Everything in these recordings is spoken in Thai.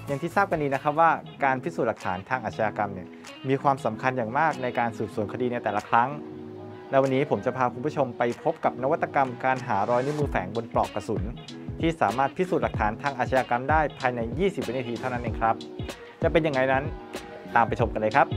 อย่างที่ทราบกันดีนะครับว่าการพิสูจน์หลักฐานทางอาชญากรรมเนี่ยมีความสำคัญอย่างมากในการสืบสวนคดีในแต่ละครั้งและวันนี้ผมจะพาคุณผู้ชมไปพบกับนวัตกรรมการหารอยนิ้วมือแฝงบนปลอกกระสุนที่สามารถพิสูจน์หลักฐานทางอาชญากรรมได้ภายใน 20 วินาทีเท่านั้นเองครับจะเป็นยังไงนั้นตามไปชมกันเลยครับ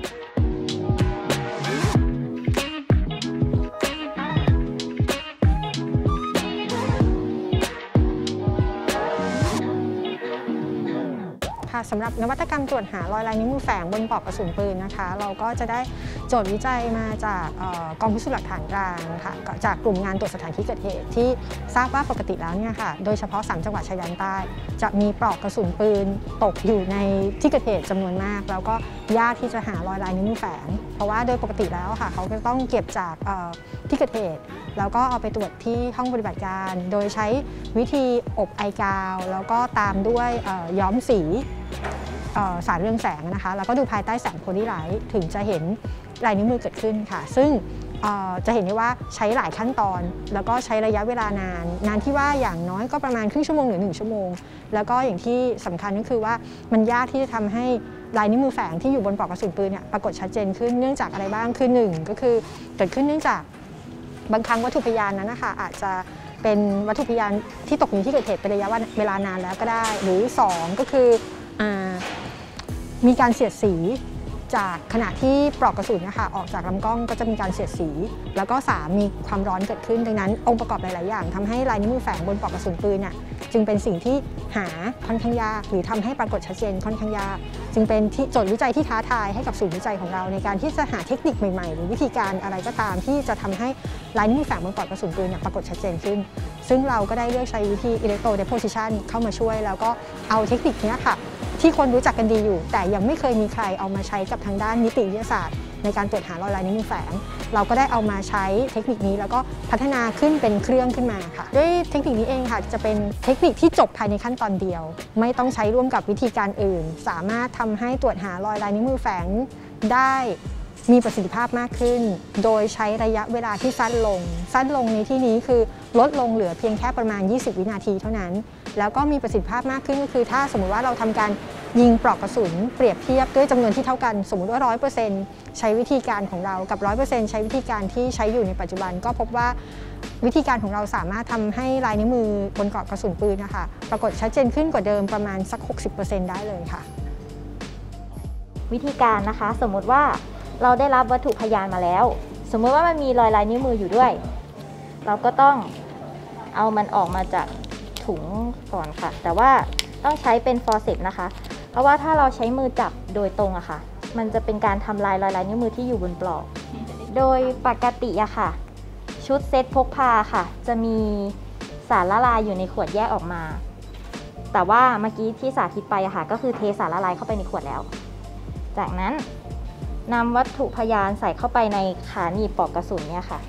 สำหรับนวัตกรรมตรวจหารอยลายนิ้วมือแฝงบนปลอกกระสุนปืนนะคะเราก็จะได้โจทย์วิจัยมาจากกองพิสูจน์หลักฐานกลางค่ะจากกลุ่มงานตรวจสถานที่เกิดเหตุที่ทราบว่าปกติแล้วเนี่ยค่ะโดยเฉพาะ3จังหวัดชายแดนใต้จะมีปลอกกระสุนปืนตกอยู่ในที่เกิดเหตุจำนวนมากแล้วก็ยากที่จะหารอยลายนิ้วมือแฝงเพราะว่าโดยปกติแล้วค่ะเขาจะต้องเก็บจากที่เกิดเหตุแล้วก็เอาไปตรวจที่ห้องปฏิบัติการโดยใช้วิธีอบไอกาวแล้วก็ตามด้วยย้อมสีสารเรืองแสงนะคะแล้วก็ดูภายใต้แสงโพลีไลท์ถึงจะเห็นลายนิ้วมือเกิดขึ้นค่ะซึ่งจะเห็นได้ว่าใช้หลายขั้นตอนแล้วก็ใช้ระยะเวลานานที่ว่าอย่างน้อยก็ประมาณครึ่งชั่วโมงหรือ1 ชั่วโมงแล้วก็อย่างที่สำคัญก็คือว่ามันยากที่จะทำให้ลายนิ้วมือแฝงที่อยู่บนปลอกกระสุนปืนเนี่ยปรากฏชัดเจนขึ้นเนื่องจากอะไรบ้างคือ1ก็คือเกิดขึ้นเนื่องจากบางครั้งวัตถุพยานนั้นนะคะอาจจะเป็นวัตถุพยานที่ตกอยู่ที่เกิดเหตุเป็นระยะเวลานานแล้วก็ได้หรือ2ก็คือมีการเสียดสีจากขณะที่ปลอกกระสุนนะคะออกจากลำกล้องก็จะมีการเสียดสีแล้วก็3มีความร้อนเกิดขึ้นดังนั้นองค์ประกอบหลายๆอย่างทำให้ลายนิ้วมือแฝงบนปลอกกระสุนปืนเนี่ยจึงเป็นสิ่งที่หาค่อนข้างยากหรือทำให้ปรากฏชัดเจนค่อนข้างยากจึงเป็นโจทย์วิจัยที่ท้าทายให้กับศูนย์วิจัยของเราในการที่จะหาเทคนิคใหม่ๆหรือวิธีการอะไรก็ตามที่จะทำให้ลายนิ้วมือแฝงบนปลอกกระสุนปืนเนี่ยปรากฏชัดเจนขึ้นซึ่งเราก็ได้เลือกใช้วิธี electro deposition เข้ามาช่วยแล้วก็เอาเทคนิคนี้ค่ะที่คนรู้จักกันดีอยู่แต่ยังไม่เคยมีใครเอามาใช้กับทางด้านนิติวิทยาศาสตร์ในการตรวจหารอยลายนิ้วมือแฝงเราก็ได้เอามาใช้เทคนิคนี้แล้วก็พัฒนาขึ้นเป็นเครื่องขึ้นมาค่ะด้วยเทคนิคนี้เองค่ะจะเป็นเทคนิคที่จบภายในขั้นตอนเดียวไม่ต้องใช้ร่วมกับวิธีการอื่นสามารถทำให้ตรวจหารอยลายนิ้วมือแฝงได้มีประสิทธิภาพมากขึ้นโดยใช้ระยะเวลาที่สั้นลงในที่นี้คือลดลงเหลือเพียงแค่ประมาณ20 วินาทีเท่านั้นแล้วก็มีประสิทธิภาพมากขึ้นก็คือถ้าสมมุติว่าเราทำการยิงปลอกกระสุนเปรียบเทียบด้วยจำนวนที่เท่ากันสมมุติว่า 100% ใช้วิธีการของเรากับ 100% ใช้วิธีการที่ใช้อยู่ในปัจจุบันก็พบว่าวิธีการของเราสามารถทำให้ลายนิ้วมือบนปลอกกระสุนปืนนะคะปรากฏชัดเจนขึ้นกว่าเดิมประมาณสัก 60% ได้เลยค่ะวิธีการนะคะสมมุติว่าเราได้รับวัตถุพยานมาแล้วสมมติว่ามันมีรอยลายนิ้วมืออยู่ด้วยเราก็ต้องเอามันออกมาจากถุงก่อนค่ะแต่ว่าต้องใช้เป็นฟอร์เซปนะคะเพราะว่าถ้าเราใช้มือจับโดยตรงอะค่ะมันจะเป็นการทำลายรอยลายนิ้วมือที่อยู่บนปลอกโดยปกติอะค่ะชุดเซตพกพาค่ะจะมีสารละลายอยู่ในขวดแยกออกมาแต่ว่าเมื่อกี้ที่สาธิตไปอะค่ะก็คือเทสารละลายเข้าไปในขวดแล้วจากนั้นนำวัตถุพยานใส่เข้าไปในขาหนีบปลอกกระสุนเนี่ยค่ะ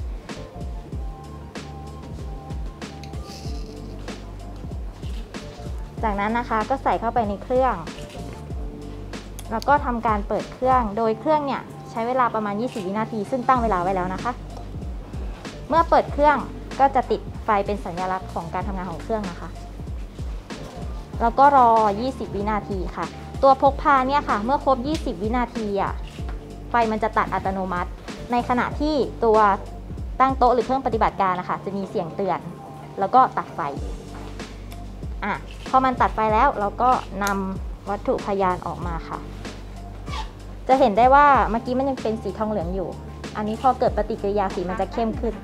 จากนั้นนะคะก็ใส่เข้าไปในเครื่องแล้วก็ทำการเปิดเครื่องโดยเครื่องเนี่ยใช้เวลาประมาณ20 วินาทีซึ่งตั้งเวลาไว้แล้วนะคะเมื่อเปิดเครื่องก็จะติดไฟเป็นสัญลักษณ์ของการทำงานของเครื่องนะคะแล้วก็รอ20 วินาทีค่ะตัวพกพาเนี่ยค่ะเมื่อครบ20 วินาทีไฟมันจะตัดอัตโนมัติในขณะที่ตัวตั้งโต๊ะหรือเครื่องปฏิบัติการนะคะจะมีเสียงเตือนแล้วก็ตัดไฟพอมันตัดไฟแล้วเราก็นำวัตถุพยานออกมาค่ะจะเห็นได้ว่าเมื่อกี้มันยังเป็นสีทองเหลืองอยู่อันนี้พอเกิดปฏิกิริยาสีมันจะเข้มขึ้น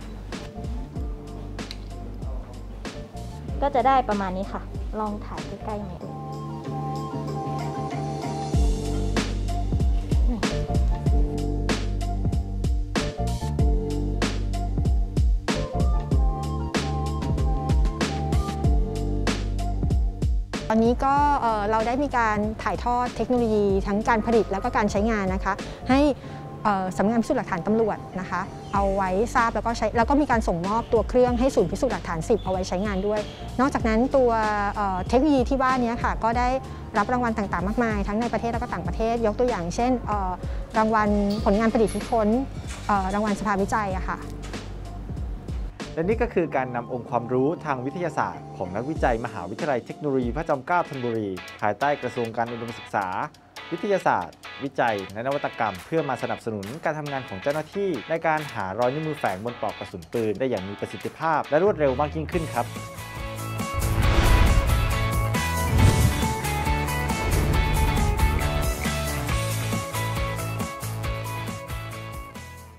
ก็จะได้ประมาณนี้ค่ะลองถ่ายใกล้ๆหน่อยตอนนี้ก็เราได้มีการถ่ายทอดเทคโนโลยีทั้งการผลิตแล้วก็การใช้งานนะคะให้สำนักงานพิสูจน์หลักฐานตำรวจนะคะเอาไว้ทราบแล้วก็ใช้แล้วก็มีการส่งมอบตัวเครื่องให้ศูนย์พิสูจน์หลักฐาน10เอาไว้ใช้งานด้วยนอกจากนั้นตัวเทคโนโลยีที่ว่านี้ค่ะก็ได้รับรางวัลต่างๆมากมายทั้งในประเทศและก็ต่างประเทศยกตัวอย่างเช่นรางวัลผลงานประดิษฐ์คิดค้นรางวัลสภาวิจัยอะค่ะและนี่ก็คือการนำองค์ความรู้ทางวิทยาศาสตร์ของนักวิจัยมหาวิทยาลัยเทคโนโลยีพระจอมเกล้าธนบุรีภายใต้กระทรวงการอุดมศึกษาวิทยาศาสตร์ วิจัยและนวัตกรรมเพื่อมาสนับสนุนการทำงานของเจ้าหน้าที่ในการหารอยนิ้วมือแฝงบนปลอกกระสุนปืนได้อย่างมีประสิทธิภาพและรวดเร็วมากยิ่งขึ้นครับ